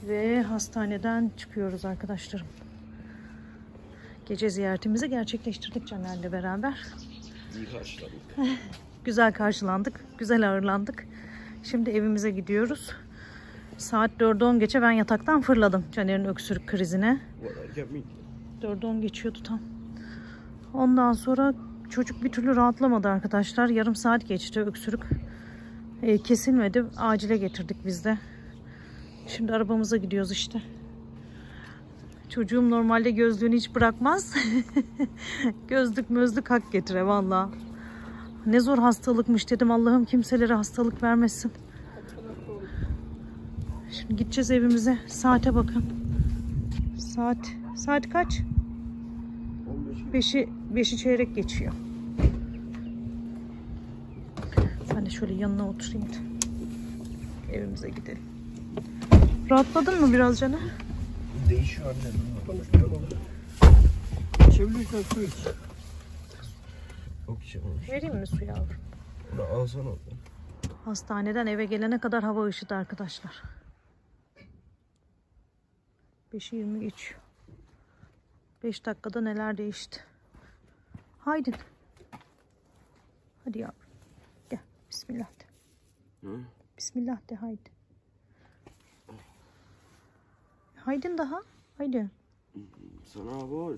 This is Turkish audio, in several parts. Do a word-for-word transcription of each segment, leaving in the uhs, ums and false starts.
Ve hastaneden çıkıyoruz arkadaşlarım. Gece ziyaretimizi gerçekleştirdik Caner'le beraber. İyi karşılandık. Güzel karşılandık. Güzel ağırlandık. Şimdi evimize gidiyoruz. Saat dörde on geçe ben yataktan fırladım Caner'in öksürük krizine. dörde on geçiyordu tam. Ondan sonra çocuk bir türlü rahatlamadı arkadaşlar. Yarım saat geçti öksürük. E, kesilmedi. Acile getirdik biz de. Şimdi arabamıza gidiyoruz işte. Çocuğum normalde gözlüğünü hiç bırakmaz. Gözlük mözlük hak getire valla. Ne zor hastalıkmış dedim. Allah'ım kimselere hastalık vermesin. Şimdi gideceğiz evimize. Saate bakın. Saat saat kaç? Beşi, beşi çeyrek geçiyor. Ben de şöyle yanına oturayım da evimize gidelim. Rahatladın mı biraz Caner? Değişiyor anne. Çevrilirken su iç. Yok içemem. Vereyim mi su yavrum? Onu alsana. Hastaneden eve gelene kadar hava ışıdı arkadaşlar. beşi yirmi geçiyor. beş dakikada neler değişti. Haydi. Hadi yavrum. Gel. Bismillah de. Hı? Bismillah de haydi. Haydin daha. Haydi. Sana boş.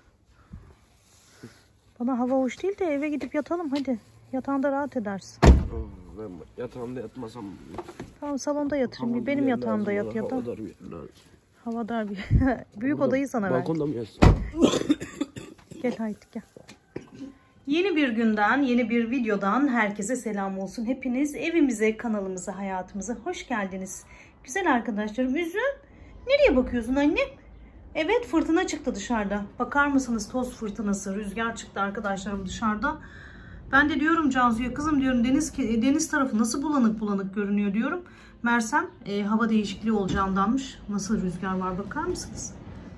Bana hava hoş değil de eve gidip yatalım hadi. Yatağında rahat edersin. Oh, ben yatağımda yatmasam. Tamam salonda yatırım. Tamam, Benim bir yatağımda lazım, yat yatağa. hava dar bir yer lazım. Hava dar bir. Büyük Burada, odayı sana ver. balkonda mı yatsın? Gel haydi gel. Yeni bir günden, yeni bir videodan herkese selam olsun. Hepiniz evimize, kanalımıza, hayatımıza hoş geldiniz. Güzel arkadaşlarım. Üzüm, nereye bakıyorsun anne? Evet, fırtına çıktı dışarıda. Bakar mısınız, toz fırtınası, rüzgar çıktı arkadaşlarım dışarıda. Ben de diyorum Cansu'ya, kızım diyorum deniz deniz tarafı nasıl bulanık bulanık görünüyor diyorum. Mersem e, hava değişikliği olacağındanmış. Nasıl rüzgar var bakar mısınız?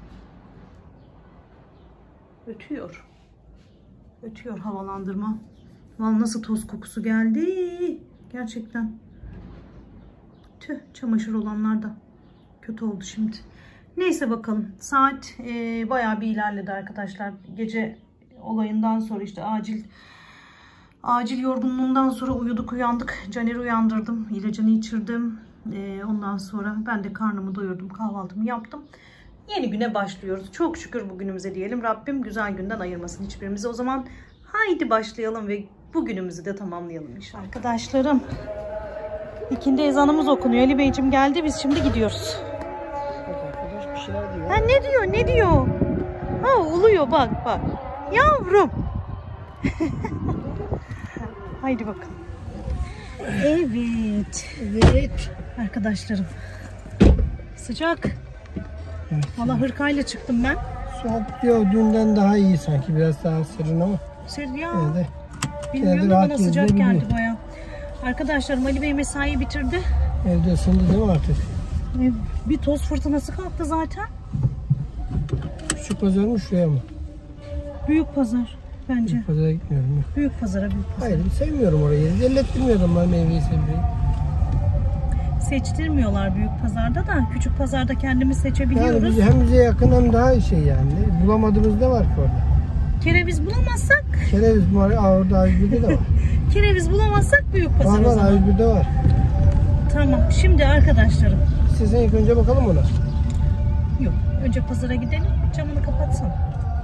Ötüyor. Ötüyor havalandırma. Vallahi nasıl toz kokusu geldi. Gerçekten. Tüh, çamaşır olanlar da kötü oldu şimdi. Neyse bakalım. Saat e, bayağı bir ilerledi arkadaşlar. Gece olayından sonra işte acil acil yorgunluğundan sonra uyuduk uyandık. Caner'i uyandırdım. İlacını içirdim. E, ondan sonra ben de karnımı doyurdum. Kahvaltımı yaptım. Yeni güne başlıyoruz. Çok şükür bugünümüze diyelim. Rabbim güzel günden ayırmasın hiçbirimizi. O zaman haydi başlayalım ve bugünümüzü de tamamlayalım inşallah. Arkadaşlarım, ikindi ezanımız okunuyor. Ali Beyciğim geldi. Biz şimdi gidiyoruz. Arkadaş bir şeyler diyor. Ha, ne diyor? Ne diyor? Ha, uluyor bak bak. Yavrum. Haydi bakalım. Evet. Evet. Arkadaşlarım. Sıcak. Evet. Valla hırkayla çıktım ben. Soğuk diyor, dünden daha iyi sanki, biraz daha serin ama. Serin ya. Yine de, Bilmiyorum yine de da bana rahat sıcak geziyor, geldi baya. Arkadaşlarım, Ali Bey mesai bitirdi. evde ısındı değil mi artık? Bir toz fırtınası kalktı zaten. Küçük pazar mı şuraya mı? Büyük pazar bence. Büyük pazara gitmiyorum ya. Büyük pazara büyük pazar. Hayır, sevmiyorum orayı. Ellettirmiyorum ben meyveyi sebzeyi. Seçtirmiyorlar büyük pazarda da. Küçük pazarda kendimiz Yani seçebiliyoruz. biz hem bize yakın hem daha şey yani. Bulamadığımız ne var ki orada? Kereviz bulamazsak, Kereviz var, aa, orada A yüz birde de var. kereviz bulamazsak büyük pazar Var o var, A zaman. yüz birde var. Tamam. Şimdi arkadaşlarım. İstersen ilk önce bakalım ona. Yok. Önce pazara gidelim. Camını kapatsana.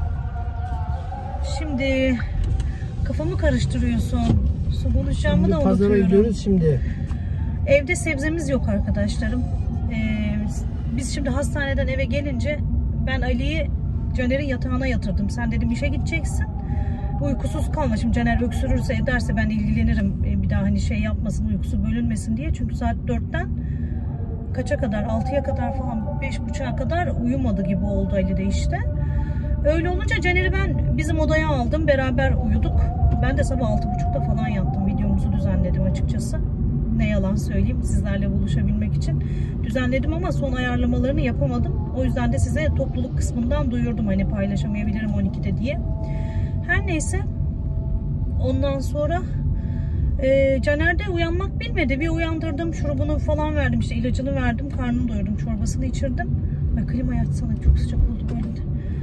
Şimdi kafamı karıştırıyorsun. Su bulacağımı Şimdi da pazara unutuyorum. gidiyoruz şimdi. Evde sebzemiz yok arkadaşlarım. Ee, biz şimdi hastaneden eve gelince ben Ali'yi Caner'in yatağına yatırdım. Sen dedim işe gideceksin. Uykusuz kalma. Şimdi Caner öksürürse ederse ben ilgilenirim. Ee, bir daha hani şey yapmasın, uykusu bölünmesin diye. Çünkü saat dörtten kaça kadar? altıya kadar falan, beş buçuğa kadar uyumadı gibi oldu Ali de işte. Öyle olunca Caner'i ben bizim odaya aldım. Beraber uyuduk. Ben de sabah altı buçukta falan yattım. Videomuzu düzenledim açıkçası. Ne yalan söyleyeyim, sizlerle buluşabilmek için düzenledim ama son ayarlamalarını yapamadım. O yüzden de size topluluk kısmından duyurdum, hani paylaşamayabilirim on ikide diye. Her neyse, ondan sonra Ee, Caner de uyanmak bilmedi. Bir uyandırdım, şurubunu falan verdim, işte ilacını verdim, karnını doyurdum, çorbasını içirdim. Ay, klimayı açsana, çok sıcak oldu böyle de.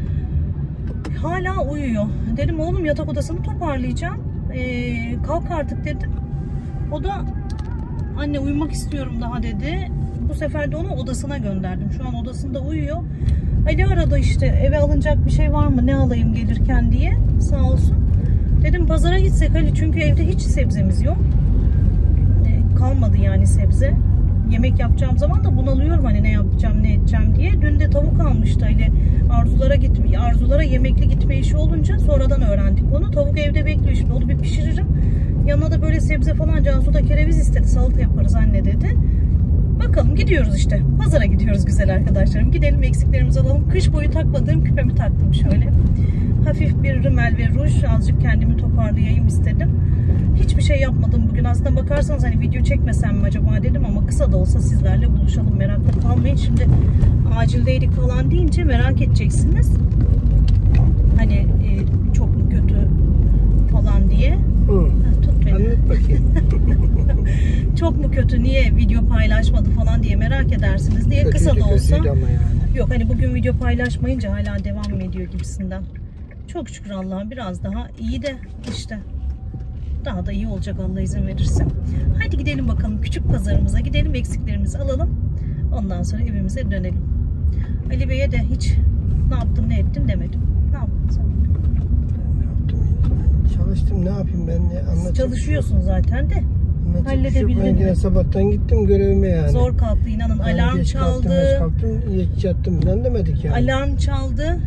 Hala uyuyor. Dedim oğlum yatak odasını toparlayacağım. Ee, kalk artık dedim. O da anne uyumak istiyorum daha dedi. Bu sefer de onu odasına gönderdim. Şu an odasında uyuyor. Ali arada işte eve alınacak bir şey var mı, ne alayım gelirken diye, sağ olsun. Dedim pazara gitsek Ali, çünkü evde hiç sebzemiz yok. E, kalmadı yani sebze. Yemek yapacağım zaman da bunalıyorum hani ne yapacağım ne edeceğim diye. Dün de tavuk almıştı Ali. Arzulara gitme, Arzulara yemekli gitme işi olunca sonradan öğrendik onu. Tavuk evde bekliyor, şimdi onu bir pişiririm. Yanına da böyle sebze falan, Cansu da kereviz istedi, salata yaparız anne dedi. Bakalım, gidiyoruz işte. Pazara gidiyoruz güzel arkadaşlarım. Gidelim, eksiklerimizi alalım. Kış boyu takmadığım küpemi taktım şöyle. Hafif bir rimel ve ruj. Azıcık kendimi toparlayayım istedim. Hiçbir şey yapmadım bugün. Aslında bakarsanız hani video çekmesem mi acaba dedim, ama kısa da olsa sizlerle buluşalım. Merakla kalmayın. Şimdi acildeydik falan deyince merak edeceksiniz. Hani e, çok mu kötü falan diye. Hı. Ha, tut beni. Anlat bakayım. Çok mu kötü, niye video paylaşmadı falan diye merak edersiniz diye. Kötüydü, kısa da olsa. ama yani. Yok hani bugün video paylaşmayınca hala devam mı ediyor gibisinden. Çok şükür Allah'a, biraz daha iyi de işte. Daha da iyi olacak Allah izin verirse. Haydi gidelim bakalım, küçük pazarımıza gidelim, eksiklerimizi alalım. Ondan sonra evimize dönelim. Ali Bey'e de hiç ne yaptım ne ettim demedim. Ne yaptın sen? Ben ne yaptım? Ben çalıştım, ne yapayım ben, ne anlatacağım. Çalışıyorsun zaten de. Halledebildin Ben yine mi? sabahtan gittim görevime yani. Zor kalktı inanın. Yani Alarm geç çaldı. Kalktım, geç kalktım, geç yattım falan demedik yani. Alarm çaldı.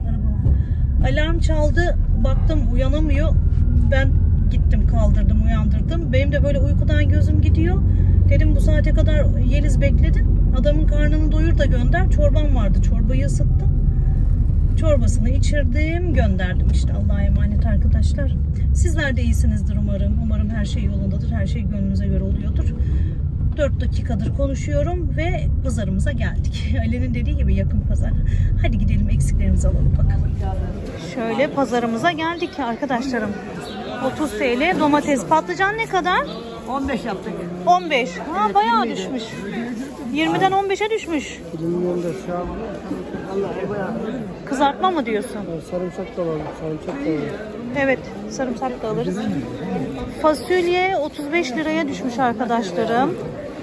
Alarm çaldı. Baktım uyanamıyor. Ben gittim, kaldırdım, uyandırdım. Benim de böyle uykudan gözüm gidiyor. Dedim bu saate kadar Yeliz bekledin. Adamın karnını doyur da gönder. Çorbam vardı. Çorbayı ısıttım. Çorbasını içirdim, gönderdim işte. Allah'a emanet arkadaşlar. Sizler de iyisinizdir umarım. Umarım her şey yolundadır. Her şey gönlünüze göre oluyordur. dört dakikadır konuşuyorum ve pazarımıza geldik. Ali'nin dediği gibi yakın pazar. Hadi gidelim, eksiklerimizi alalım bakalım. Şöyle pazarımıza geldik arkadaşlarım. otuz TL domates. Patlıcan ne kadar? on beş yaptık. on beş. Ha bayağı düşmüş. yirmiden on beşe düşmüş. Bilmiyorum da şu an Kızartma mı diyorsun? sarımsak da alalım, sarımsak da alalım. Evet, sarımsak da alırız. Fasulye otuz beş liraya düşmüş arkadaşlarım.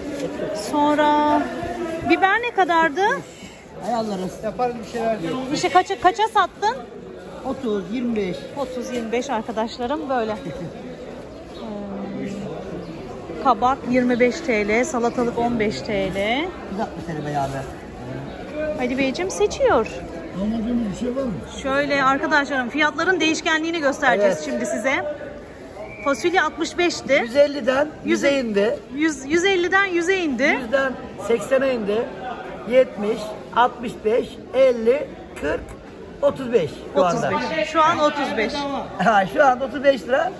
Sonra biber ne kadardı? Ayarlarız. Yaparız bir şeyler diyor. İşte kaça kaça sattın? otuz, yirmi beş. otuz yirmi beş arkadaşlarım böyle. Ee, kabak yirmi beş TL, salatalık on beş TL. Uzatma seni be abi. Ali Beyciğim seçiyor. Anladığımız bir şey var mı? Şöyle arkadaşlarım, fiyatların değişkenliğini göstereceğiz Evet. şimdi size. Fasulye altmış beşti. yüz elliden yüze indi. yüz, yüz elliden yüze indi. yüzden seksene indi. yetmiş, altmış beş, elli, kırk, otuz beş şu otuz anda. beş. Şu an otuz beş. Ha, şu anda otuz beş lira.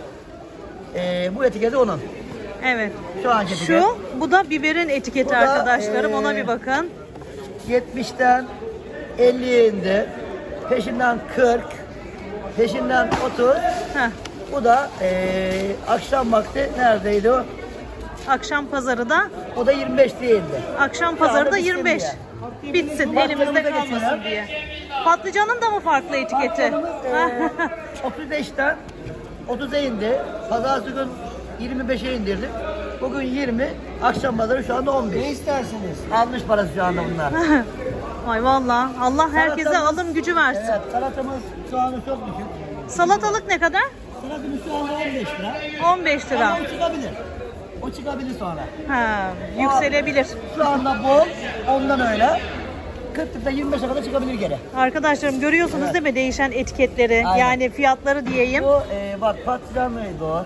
Ee, bu etiketi onun. Evet. Şu anki etiket. Şu, bu da biberin etiketi Bu da, arkadaşlarım. ee, Ona bir bakın. yetmişten elliye indi. Peşinden kırk. Peşinden otuz. Heh. Bu da ee, akşam vakti neredeydi o? Akşam pazarı da O da yirmi beş değildi. akşam pazarı da bitsin yirmi beş. diye. Bitsin, Patlıcanı elimizde da kalmasın geçelim. diye. Patlıcanın da mı farklı etiketi? Patlıcanımız, ee, otuz beşten otuza indi. Pazartesi gün yirmi beşe indirdik. Bugün yirmi. Akşam pazarı şu anda on beş. Ne istersiniz? Almış parası şu anda bunlar. Ay vallahi Allah herkese Salatamız- alım gücü versin. Evet, salatamız şu anda çok düşük. Salatalık ne kadar? Salatamız şu anda on beş lira. on beş lira. Ama o çıkabilir. O çıkabilir sonra. Ha, yükselebilir. Şu anda bol, ondan öyle. kırk lira yirmi beşe kadar çıkabilir geri. Arkadaşlarım görüyorsunuz Evet. değil mi değişen etiketleri? Aynen. Yani fiyatları diyeyim. Bu e, bak patlıcanlıydı o.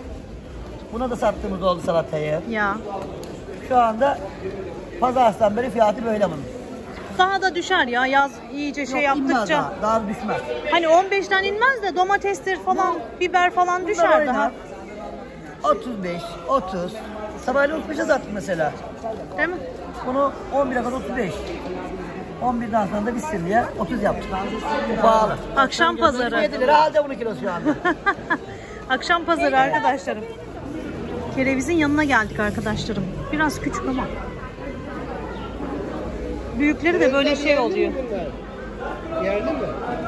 Buna da sattığımız oldu salatayı. Ya. Şu anda pazardan beri fiyatı böyle bunun. Daha da düşer ya, yaz iyice şey Yok, inmez yaptıkça. Daha, daha da düşmez. Hani on beşten inmez de domatestir falan, biber falan Bunlar düşer oynar. daha. otuz beş, otuz. Sabahleyin otuz beşe sattık mesela. Değil mi? Bunu on bire kadar otuz beş. on birden sonra da bitsin diye otuz yaptık. Bu pahalı. Akşam pazarı. yedi lira halde bunun kilosu şu anda. Akşam pazarı arkadaşlarım. Kerevizin yanına geldik arkadaşlarım. Biraz küçük ama. Büyükleri de böyle şey oluyor. Yerli mi?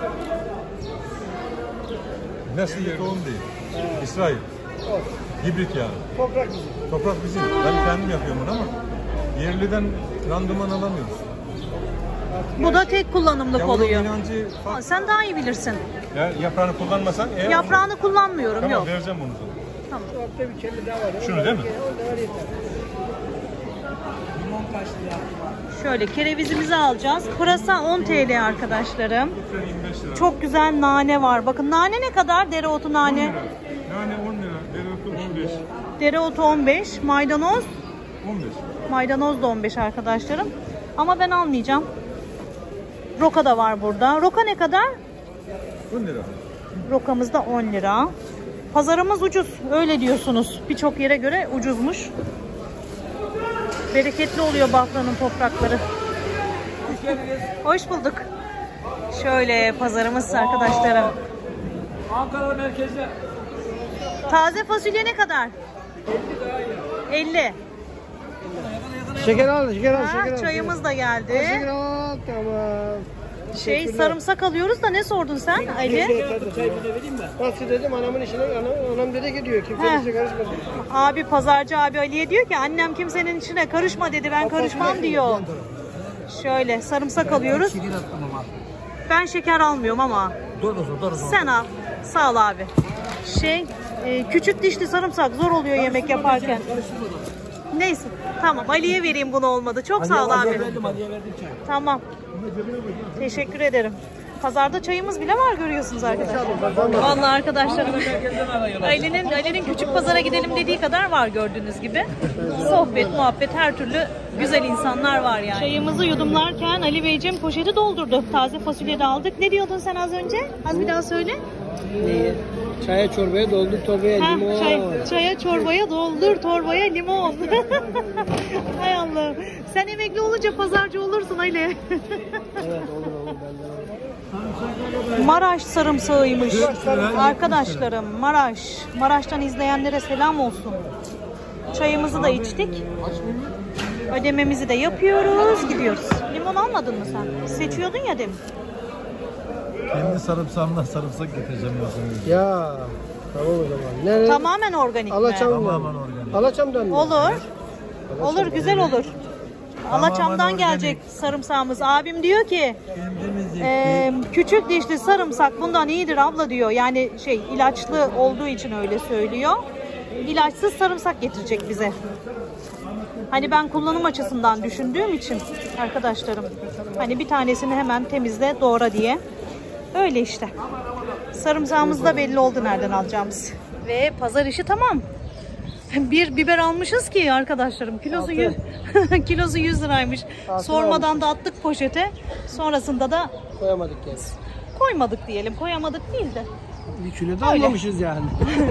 Nesli tohum değil. İsrail. Hibrit yani. Toprak bizim. Toprak bizim. Ben kendim yapıyorum bunu ama yerliden randıman alamıyoruz. Bu da tek kullanımlık Yavru oluyor. inancı Aa, farklı. sen daha iyi bilirsin. Ya, yaprağını kullanmasan eğer Yaprağını kullanmıyorum, tamam, yok. vereceğim bunu sana. Tamam. Altta bir kelle daha var. Şunu değil mi? Onda var yeter. Limon kaçtı ya. Şöyle kerevizimizi alacağız. Pırasa on TL arkadaşlarım. Lütfen yirmi beş lira. Çok güzel nane var. Bakın nane ne kadar? Dereotu on nane. lira. Nane on lira. Dereotu on beş. Dereotu on beş. Maydanoz. on beş. Maydanoz da on beş arkadaşlarım. Ama ben almayacağım. Roka da var burada. Roka ne kadar? on lira. Rokamız da on lira. Pazarımız ucuz. Öyle diyorsunuz. Birçok yere göre ucuzmuş. Bereketli oluyor Bafra'nın toprakları. Hoş bulduk. Şöyle pazarımız arkadaşlarım. Ankara merkezde. Taze fasulye ne kadar? elli. Şeker al, şeker al, Ha, şeker al. çayımız da Şeker geldi. al, tamam. Şey Teşekkürler. sarımsak alıyoruz da ne sordun sen Ali? Çay vereyim mi? Nasıl dedim anamın işine, anam, anam dedi ki diyor kimse He. işe karışmasın. Abi pazarcı abi Ali'ye diyor ki annem kimsenin içine karışma dedi, ben karışmam diyor. Şöyle sarımsak alıyoruz. Ben şeker almıyorum ama. Sen al. Sağ ol abi. Şey e, küçük dişli sarımsak zor oluyor yemek yaparken. Neyse tamam Ali'ye vereyim, bunu olmadı. Çok sağ ol abi. Tamam. Teşekkür ederim. Pazarda çayımız bile var, görüyorsunuz arkadaşlar. Vallahi arkadaşlarım. Ali'nin Ali'nin küçük pazara gidelim dediği kadar var gördüğünüz gibi. Sohbet, muhabbet, her türlü güzel insanlar var yani. Çayımızı yudumlarken Ali Beyciğim poşeti doldurdu. Taze fasulye de aldık. Ne diyordun sen az önce? Az bir daha söyle. Neyi? Çaya çorbaya doldur torbaya Ha, limon. çay, çaya çorbaya doldur torbaya limon. Hay Allah. Sen emekli olunca pazarcı olursun Ali. Evet olur olur benden olur. Maraş sarımsağıymış. Arkadaşlarım Maraş. Maraş'tan izleyenlere selam olsun. Çayımızı da içtik. Ödememizi de yapıyoruz. Gidiyoruz. Limon almadın mı sen? Seçiyordun ya demin. Kendi sarımsağımdan sarımsak getireceğim ben sana. Ya tamam o zaman. Nereye? Tamamen organik mi? Alaçam'dan. Tamamen organik. Alaçam'dan mı? Olur. Olur, güzel olur. Alaçam'dan Tamamen gelecek sarımsağımız. Abim diyor ki Kendimiz e, küçük dişli sarımsak bundan iyidir abla diyor. Yani şey ilaçlı olduğu için öyle söylüyor. İlaçsız sarımsak getirecek bize. Hani ben kullanım açısından düşündüğüm için arkadaşlarım. Hani bir tanesini hemen temizle doğra diye. Öyle işte. Sarımsağımız da belli oldu nereden alacağımız. Ve pazar işi tamam. Bir biber almışız ki arkadaşlarım. Kilosu yüz, kilosu yüz liraymış. Altı Sormadan almışız. da attık poşete. Sonrasında da Koyamadık ya. koymadık diyelim. Koyamadık değil de. Bir kilo da Öyle. almamışız yani.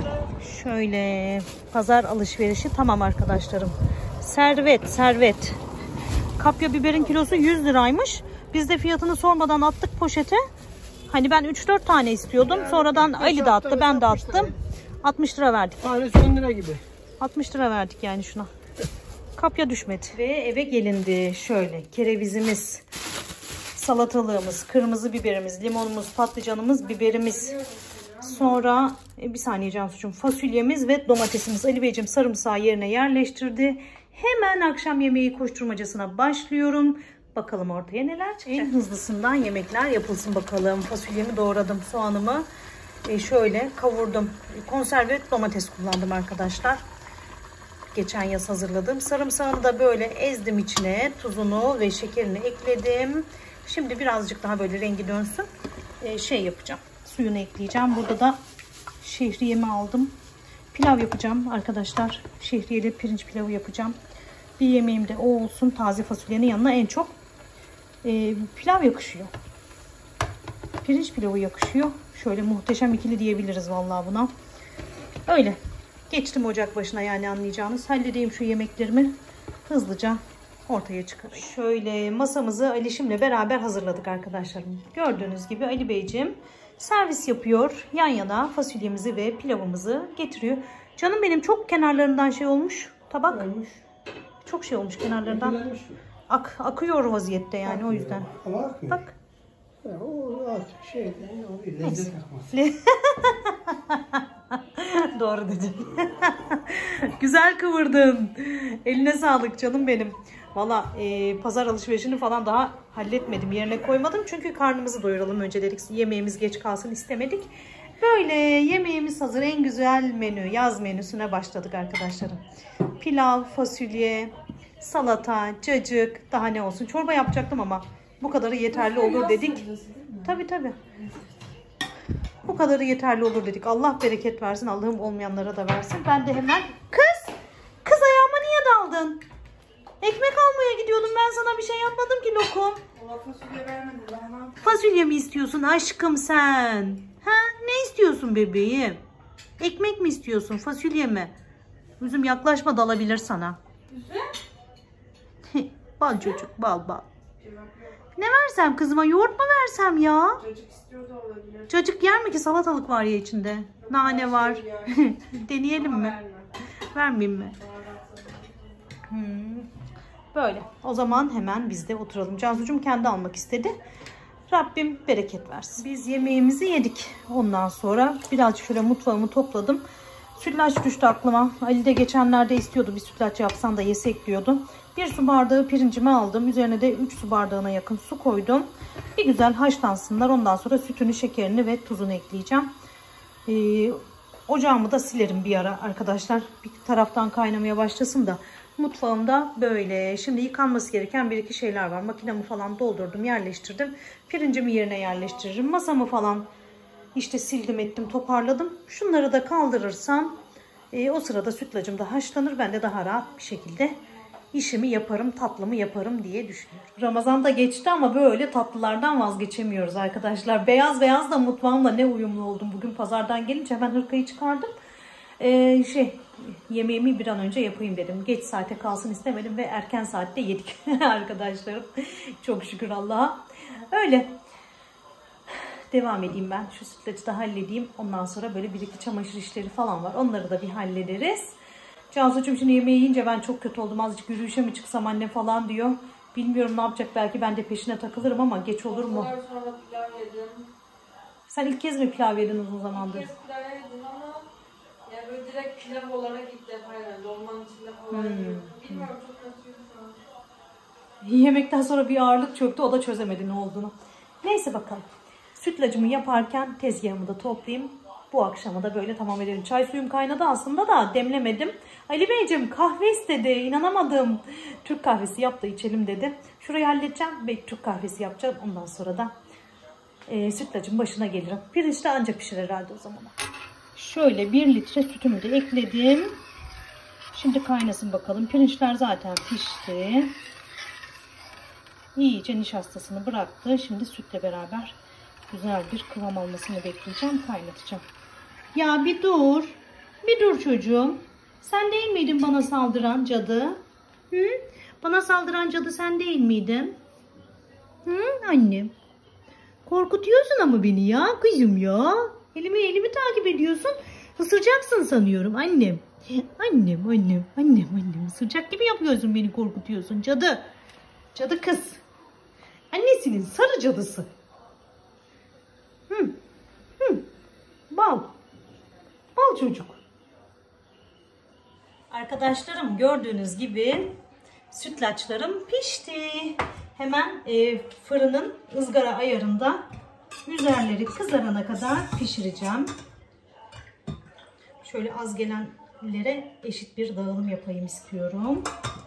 Şöyle pazar alışverişi tamam arkadaşlarım. Servet, servet. Kapya biberin kilosu yüz liraymış. Biz de fiyatını sormadan attık poşete. Hani ben üç dört tane istiyordum. Sonradan Ali de attı, ben de attım. altmış lira verdik. Tanesi on lira gibi. altmış lira verdik yani şuna. Kapya düşmedi. Ve eve gelindi. Şöyle kerevizimiz, salatalığımız, kırmızı biberimiz, limonumuz, patlıcanımız, biberimiz. Sonra e, bir saniye Cansu'cum, fasulyemiz ve domatesimiz. Ali Beyciğim sarımsağı yerine yerleştirdi. Hemen akşam yemeği koşturmacasına başlıyorum. Bakalım ortaya neler çıkacak. En hızlısından yemekler yapılsın bakalım. Fasulyemi doğradım, soğanımı e, şöyle kavurdum. Konserve domates kullandım arkadaşlar. Geçen yaz hazırladım. Sarımsağını da böyle ezdim içine. Tuzunu ve şekerini ekledim. Şimdi birazcık daha böyle rengi dönsün. E, şey yapacağım. Suyunu ekleyeceğim. Burada da şehriyemi aldım. Pilav yapacağım arkadaşlar. Şehriyeli pirinç pilavı yapacağım. Bir yemeğim de o olsun. Taze fasulyenin yanına en çok e, pilav yakışıyor. Pirinç pilavı yakışıyor. Şöyle muhteşem ikili diyebiliriz vallahi buna. Öyle. Geçtim ocak başına yani anlayacağınız. Halledeyim şu yemeklerimi. Hızlıca ortaya çıkarayım. Şöyle masamızı Alişim'le beraber hazırladık arkadaşlarım. Gördüğünüz gibi Ali Beyciğim servis yapıyor. Yan yana fasulyemizi ve pilavımızı getiriyor. Canım benim çok kenarlarından şey olmuş. Tabak. Olmuş. Çok şey olmuş kenarlarından. Ak, akıyor vaziyette yani akıyor. O yüzden. Ama akmıyor. Bak. Ya, o artık şey, o lezzet akmaz. Doğru dedin. Güzel kıvırdın. Eline sağlık canım benim. Valla e, pazar alışverişini falan daha halletmedim. Yerine koymadım. Çünkü karnımızı doyuralım önce dedik. Yemeğimiz geç kalsın istemedik. Böyle yemeğimiz hazır. En güzel menü. Yaz menüsüne başladık arkadaşlarım. Pilav, fasulye, salata, cacık. Daha ne olsun. Çorba yapacaktım ama bu kadarı yeterli olur dedik. Tabii tabii. Bu kadarı yeterli olur dedik. Allah bereket versin. Allah'ım olmayanlara da versin. Ben de hemen... Kız! Kız ayağıma niye daldın? Ekmek almaya gidiyordum. Ben sana bir şey yapmadım ki lokum. Fasulye vermediler ama. Fasulye mi istiyorsun aşkım sen? Ha? Ne istiyorsun bebeğim? Ekmek mi istiyorsun? Fasulye mi? Üzüm yaklaşma dalabilir sana. Üzüm? Bal çocuk. Bal bal. Ne versem kızıma? Yoğurt mu versem ya? Cacık istiyor da olabilir. Cacık yer mi ki? Salatalık var ya içinde. Nane var. Deneyelim mi? Vermeyeyim mi? Hmm. Böyle. O zaman hemen biz de oturalım. Cansucuğum kendi almak istedi. Rabbim bereket versin. Biz yemeğimizi yedik. Ondan sonra birazcık şöyle mutfağımı topladım. Sütlaç düştü aklıma. Ali de geçenlerde istiyordu bir sütlaç yapsan da yesek diyordu. Bir su bardağı pirincimi aldım. Üzerine de üç su bardağına yakın su koydum. Bir güzel haşlansınlar. Ondan sonra sütünü, şekerini ve tuzunu ekleyeceğim. Ee, ocağımı da silerim bir ara arkadaşlar. Bir taraftan kaynamaya başlasın da. Mutfağımda böyle. Şimdi yıkanması gereken bir iki şeyler var. Makinemi falan doldurdum, yerleştirdim. Pirincimi yerine yerleştiririm. Masamı falan işte sildim, ettim, toparladım. Şunları da kaldırırsam e, o sırada sütlacım da haşlanır. Ben de daha rahat bir şekilde işimi yaparım, tatlımı yaparım diye düşünüyorum. Ramazan da geçti ama böyle tatlılardan vazgeçemiyoruz arkadaşlar. Beyaz beyaz da mutfağımla ne uyumlu oldum. Bugün pazardan gelince hemen hırkayı çıkardım. Ee, şey yemeğimi bir an önce yapayım dedim. Geç saate kalsın istemedim ve erken saatte yedik arkadaşlarım. Çok şükür Allah'a. Öyle. Devam edeyim ben. Şu sütlacı da halledeyim. Ondan sonra böyle bir iki çamaşır işleri falan var. Onları da bir hallederiz. Cansu'cum şimdi yemeği yiyince ben çok kötü oldum. Azıcık yürüyüşe mi çıksam anne falan diyor. Bilmiyorum ne yapacak. Belki ben de peşine takılırım ama geç olur mu? Sonra pilav yedim. Sen ilk kez mi pilav yedin uzun zamandır? İlk kez pilav yedim ama yani böyle direkt pilav olarak ilk defa yani dolmanın içinde falan Hmm. yedim. Bilmiyorum çok kötüydü şu an. Yemekten sonra bir ağırlık çöktü. O da çözemedi ne olduğunu. Neyse bakalım. Sütlacımı yaparken tezgahımı da toplayayım. Bu akşamı da böyle tamam edelim. Çay suyum kaynadı aslında da demlemedim. Ali Beyciğim kahve istedi. İnanamadım. Türk kahvesi yap da içelim dedi. Şurayı halledeceğim ve Türk kahvesi yapacağım. Ondan sonra da e, sütlacın başına gelirim. Pirinç de ancak pişir herhalde o zaman. Şöyle bir litre sütümü de ekledim. Şimdi kaynasın bakalım. Pirinçler zaten pişti. İyice nişastasını bıraktı. Şimdi sütle beraber güzel bir kıvam almasını bekleyeceğim. Kaynatacağım. Ya bir dur. Bir dur çocuğum. Sen değil miydin bana saldıran cadı? Hı? Bana saldıran cadı sen değil miydin? Hı annem? Korkutuyorsun ama beni ya kızım ya. Elimi elimi takip ediyorsun. Isıracaksın sanıyorum annem. Annem annem annem annem. Isıracak gibi yapıyorsun, beni korkutuyorsun cadı. Cadı kız. Annesinin sarı cadısı. Hı. Hı. Bal. Bal çocuk. Arkadaşlarım gördüğünüz gibi sütlaçlarım pişti. Hemen e, fırının ızgara ayarında üzerleri kızarana kadar pişireceğim. Şöyle az gelenlere eşit bir dağılım yapayım istiyorum.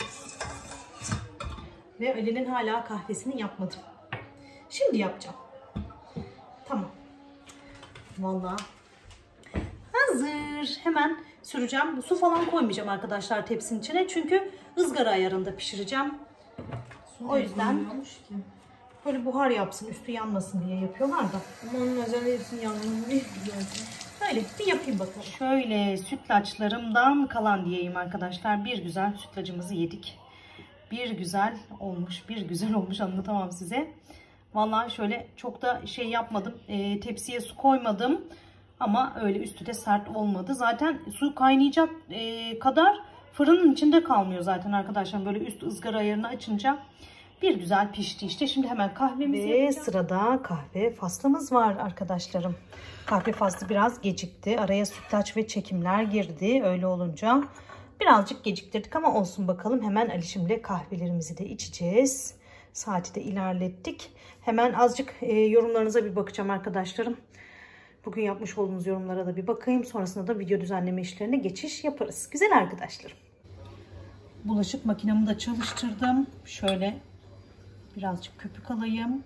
Ve Ali'nin hala kahvesini yapmadım. Şimdi yapacağım. Tamam. Vallahi hazır. Hemen süreceğim. Su falan koymayacağım arkadaşlar tepsinin içine. Çünkü ızgara ayarında pişireceğim. O yüzden böyle buhar yapsın, üstü yanmasın diye yapıyorlar da. Ama onun özelliği için yanını bir Öyle bir yapayım bakalım. Şöyle sütlaçlarımdan kalan diyeyim arkadaşlar. Bir güzel sütlacımızı yedik. Bir güzel olmuş, bir güzel olmuş, anlatamam size. Vallahi şöyle çok da şey yapmadım. E, tepsiye su koymadım. Ama öyle üstü de sert olmadı. Zaten su kaynayacak e, kadar fırının içinde kalmıyor zaten arkadaşlar. Böyle üst ızgara ayarını açınca bir güzel pişti işte. Şimdi hemen kahvemizi Ve yapacağım. Sırada kahve faslımız var arkadaşlarım. Kahve faslı biraz gecikti. Araya sütlaç ve çekimler girdi. Öyle olunca birazcık geciktirdik ama olsun bakalım. Hemen Alişim'le kahvelerimizi de içeceğiz. Saati de ilerlettik. Hemen azıcık e, yorumlarınıza bir bakacağım arkadaşlarım. Bugün yapmış olduğunuz yorumlara da bir bakayım. Sonrasında da video düzenleme işlerine geçiş yaparız. Güzel arkadaşlarım. Bulaşık makinemi de çalıştırdım. Şöyle birazcık köpük alayım.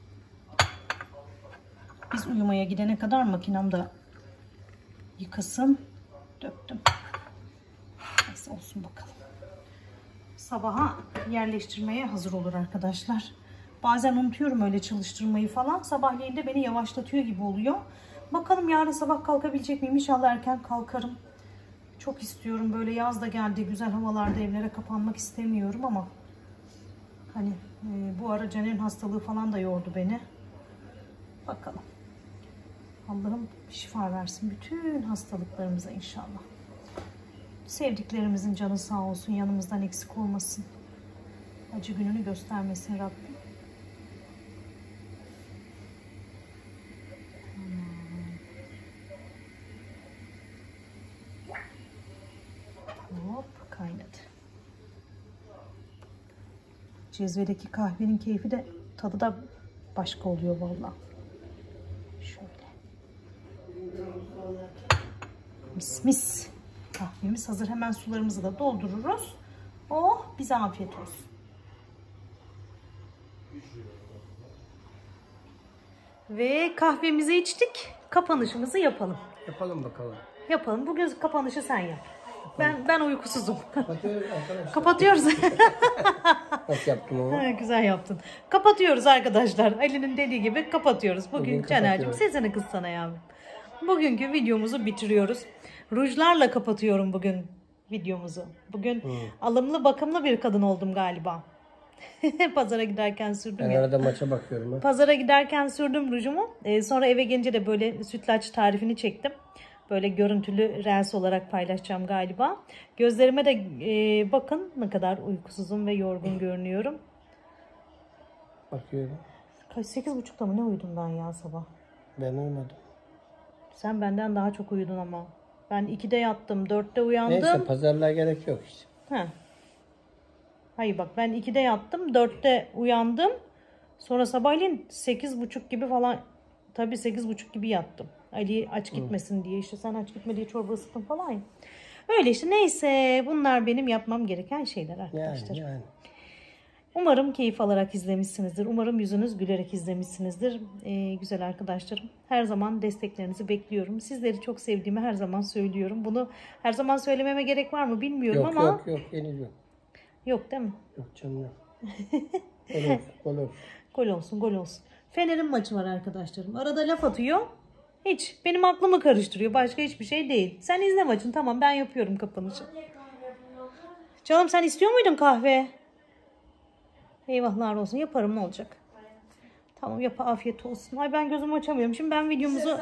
Biz uyumaya gidene kadar makinem de yıkasın. Döktüm. Neyse olsun bakalım. Sabaha yerleştirmeye hazır olur arkadaşlar. Bazen unutuyorum öyle çalıştırmayı falan. Sabahleyin de beni yavaşlatıyor gibi oluyor. Bakalım yarın sabah kalkabilecek miyim? İnşallah erken kalkarım. Çok istiyorum. Böyle yaz da geldi. Güzel havalarda evlere kapanmak istemiyorum ama hani e, bu ara Caner'in hastalığı falan da yordu beni. Bakalım. Allah'ım şifa versin bütün hastalıklarımıza inşallah. Sevdiklerimizin canı sağ olsun. Yanımızdan eksik olmasın. Acı gününü göstermesin Rabbim. Hop kaynadı. Cezvedeki kahvenin keyfi de tadı da başka oluyor vallahi. Şöyle. Mis mis. Kahvemiz hazır. Hemen sularımızı da doldururuz. Oh bize afiyet olsun. Ve kahvemizi içtik. Kapanışımızı yapalım. Yapalım bakalım. Yapalım. Bugün kapanışı sen yap. Ben ben uykusuzum. Kapatıyoruz arkadaşlar. Kapatıyoruz. Nasıl yaptım ama? Güzel yaptın. Kapatıyoruz arkadaşlar. Ali'nin dediği gibi kapatıyoruz. Bugün, Bugün Caner'cim sesini kıssana yavrum. Bugünkü videomuzu bitiriyoruz. Rujlarla kapatıyorum bugün videomuzu. Bugün hmm. alımlı bakımlı bir kadın oldum galiba. Pazara giderken sürdüm ben ya. arada maça bakıyorum. Ha. Pazara giderken sürdüm rujumu. Ee, sonra eve gelince de böyle sütlaç tarifini çektim. Böyle görüntülü reels olarak paylaşacağım galiba. Gözlerime de e, bakın ne kadar uykusuzum ve yorgun görünüyorum. Bakıyorum. Kaç sekiz buçukta mı ne uyudum ben ya sabah? Ben uyumadım. Sen benden daha çok uyudun ama. Ben ikide yattım, dörtte uyandım. Neyse pazarlığa gerek yok işte. He. Hayır bak ben ikide yattım, dörtte uyandım. Sonra sabahleyin sekiz buçuk gibi falan, tabii sekiz buçuk gibi yattım. Ali aç gitmesin Hı. diye işte sen aç gitme diye çorba ısıttım falan. Öyle işte neyse bunlar benim yapmam gereken şeyler arkadaşlar. Yani, yani. Umarım keyif alarak izlemişsinizdir. Umarım yüzünüz gülerek izlemişsinizdir. Ee, güzel arkadaşlarım. Her zaman desteklerinizi bekliyorum. Sizleri çok sevdiğimi her zaman söylüyorum. Bunu her zaman söylememe gerek var mı bilmiyorum yok, ama. Yok yok yok henüz yok. Yok değil mi? Yok canım yok. Gol olsun, gol olsun. Gol olsun, gol olsun. Fener'in maçı var arkadaşlarım. Arada laf atıyor. Hiç. Benim aklımı karıştırıyor. Başka hiçbir şey değil. Sen izle maçın. Tamam ben yapıyorum kapanışı. Canım sen istiyor muydun kahve? Eyvahlar olsun. Yaparım ne olacak? Tamam yap afiyet olsun. Ay ben gözümü açamıyorum. Şimdi ben videomuzu...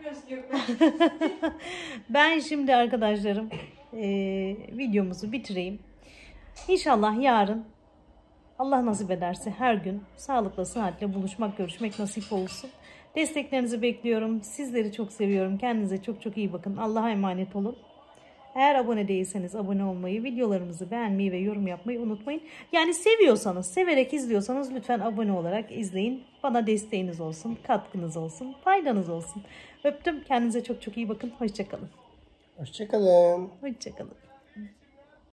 ben şimdi arkadaşlarım e, videomuzu bitireyim. İnşallah yarın Allah nasip ederse her gün sağlıkla sıhhatle buluşmak, görüşmek nasip olsun. Desteklerinizi bekliyorum. Sizleri çok seviyorum. Kendinize çok çok iyi bakın. Allah'a emanet olun. Eğer abone değilseniz abone olmayı, videolarımızı beğenmeyi ve yorum yapmayı unutmayın. Yani seviyorsanız, severek izliyorsanız lütfen abone olarak izleyin. Bana desteğiniz olsun, katkınız olsun, faydanız olsun. Öptüm. Kendinize çok çok iyi bakın. Hoşça kalın. Hoşça kalın. Hoşça kalın.